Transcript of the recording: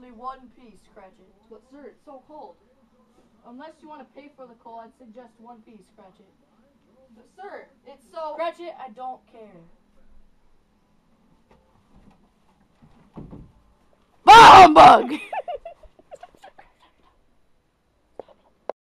only one piece, Cratchet. But sir, it's so cold. Unless you want to pay for the coal, I'd suggest one piece, Cratchet. But sir, it's so... Cratchet, I don't care. Bah, humbug!